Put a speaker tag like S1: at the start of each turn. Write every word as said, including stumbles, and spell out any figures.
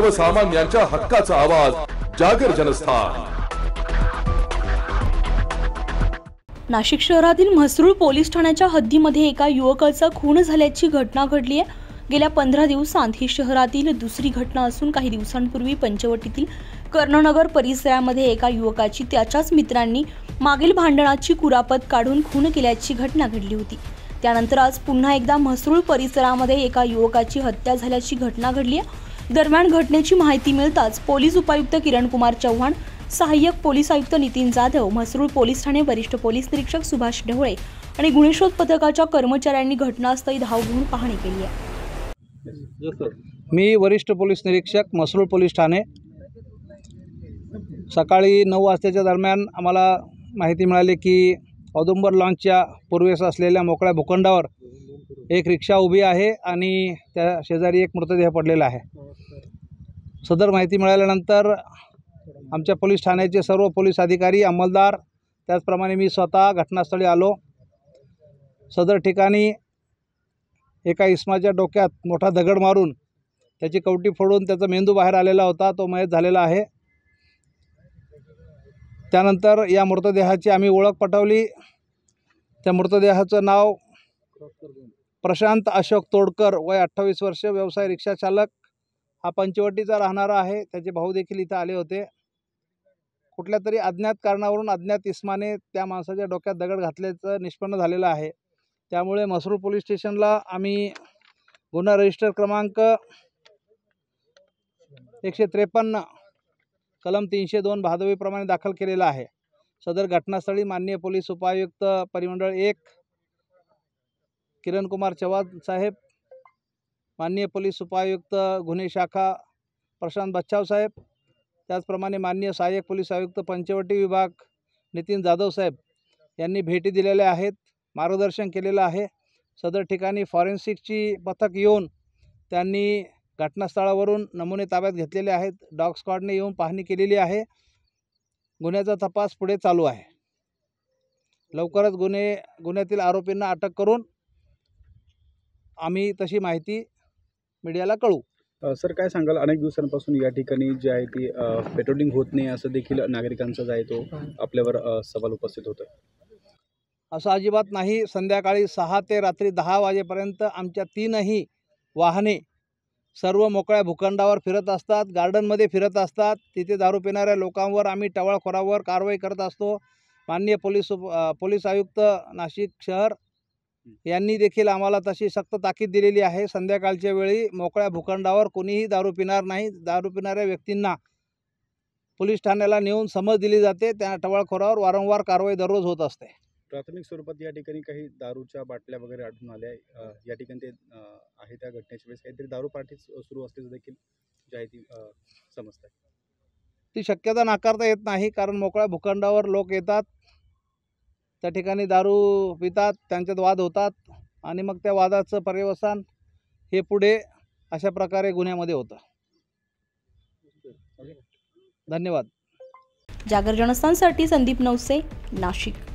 S1: सर्वसामान्यांच्या हक्काचा आवाज जागर जनस्थान।
S2: नाशिक शहरातील म्हसरूळ पोलीस ठाण्याच्या हद्दीमध्ये एका युवकाचा खून झाल्याची घटना घडली आहे। गेल्या पंधरा दिवसांत ही शहरातील दुसरी घटना असून काही दिवसांपूर्वी पंचवटीतील कर्णनगर परिसरामध्ये एका युवकाची त्याच्याच मित्रांनी मागील भांडणाची कुरापत काढून खून केल्याची घटना घडली होती। त्यानंतर आज पुन्हा एकदा म्हसरूळ परिसरामध्ये एका युवकाची हत्या झाल्याची घटना घडली आहे। दरम्यान घटनेची माहिती मिळताच पोलीस उपायुक्त किरण कुमार चव्हाण, सहाय्यक पोलीस आयुक्त नितीन जाधव, म्हसरूळ पोलीस ठाणे वरिष्ठ पोलीस निरीक्षक सुभाष ढवळे आणि गुन्हेशोध पथकाच्या कर्मचाऱ्यांनी घटनास्थळी धाव घेऊन पाहणी केली आहे।
S3: मी वरिष्ठ पोलीस निरीक्षक म्हसरूळ पोलीस ठाणे। सकाळी नऊ वाजताच्या दरम्यान आम्हाला माहिती मिळाली की औदुंबर लॉन्चच्या पूर्वेस असलेल्या मोकळ्या भूखंडावर एक रिक्षा उभी आहे आणि त्या शेजारी एक मृतदेह पडलेला आहे। सदर माहिती मिळाल्यानंतर आमच्या पोलीस ठाण्याचे सर्व पोलीस अधिकारी, अंमलदार, त्याचप्रमाणे मी स्वतः घटनास्थळी आलो। सदर ठिकाणी एका इसमाच्या डोक्यात मोठा दगड मारून त्याची कवटी फोडून त्याचा मेंदू बाहेर आलेला होता, तो मयत झालेला आहे। त्यानंतर या मृतदेहाची आम्ही ओळख पटवली। त्या मृतदेहाचं नाव प्रशांत अशोक तोडकर, वय अठ्ठावीस वर्ष, व्यवसाय रिक्षा चालक, हा पंचवटीचा राहणारा आहे। त्याचे भाऊ देखील इथं आले होते। कुठल्या तरी अज्ञात कारणावरून अज्ञात इस्माने त्या माणसाच्या डोक्यात दगड घातल्याचं निष्पन्न झालेलं आहे। त्यामुळे म्हसरूळ पोलीस स्टेशनला आम्ही गुन्हा रजिस्टर क्रमांक एकशे त्रेपन्न कलम तीनशे दोन भादवीप्रमाणे दाखल केलेला आहे। सदर घटनास्थळी माननीय पोलीस उपायुक्त परिमंडळ एक किरण कुमार चव्हाण साहेब, माननीय पोलीस उपायुक्त गुन्हे शाखा प्रशांत बच्छाव साहेब, त्याचप्रमाणे माननीय सहाय्यक पोलीस आयुक्त पंचवटी विभाग नितीन जाधव साहेब यांनी भेटी दिलेल्या आहेत, मार्गदर्शन केलेलं आहे। सदर ठिकाणी फॉरेन्सिकची पथक येऊन त्यांनी घटनास्थळावरून नमुने ताब्यात घेतलेले आहेत। डॉग स्क्वॉडने येऊन पाहणी केलेली आहे। गुन्ह्याचा तपास पुढे चालू आहे। लवकरच गुन्हे गुन्ह्यातील आरोपींना अटक करून आम्ही तशी माहिती मीडियाला कळवू।
S4: सर, काय सांगाल, अनेक दिवसांपासून या ठिकाणी जे आहे ती पेट्रोलिंग होत नाही असं देखील नागरिकांचा जो आहे तो आपल्यावर सवाल उपस्थित होतो।
S3: असं अजिबात नाही। संध्याकाळी सहा ते रात्री दहा वाजेपर्यंत आमच्या तीनही वाहने सर्व मोकळ्या भूखंडावर फिरत असतात, गार्डनमध्ये फिरत असतात। तिथे दारू पिणाऱ्या लोकांवर आम्ही टवाळखोरावर कारवाई करत असतो। माननीय पोलीस पोलीस आयुक्त नाशिक शहर यांनी देखील आम्हाला तशी सक्त ताकीद दिलेली आहे। संध्याकाळच्या वेळी मोकळ्या भूखंडावर कोणीही दारू पिणार नाही। दारू पिणाऱ्या व्यक्तींना पोलीस ठाण्याला नेऊन समज दिली जाते। त्या टवाळखोरावर वारंवार कारवाई दररोज होत असते।
S4: प्राथमिक स्वरूपात या ठिकाणी काही दारूच्या बाटल्या वगैरे आढळून आल्या या ठिकाणी ते आहे। त्या घटनेच्या वेळेस काहीतरी दारू पार्टी सुरू असल्याचं देखील जे आहे ती समजतं।
S3: ती शक्यता नाकारता येत नाही, कारण मोकळ्या भूखंडावर लोक येतात, त्या ठिकाणी दारू पितात, त्यांच्यात वाद होतात आणि मग त्या वादाचं पर्यवसान हे पुढे अशा प्रकारे गुन्ह्यामध्ये होतं।
S2: धन्यवाद। जागर जनस्थानसाठी संदीप नवसे, नाशिक।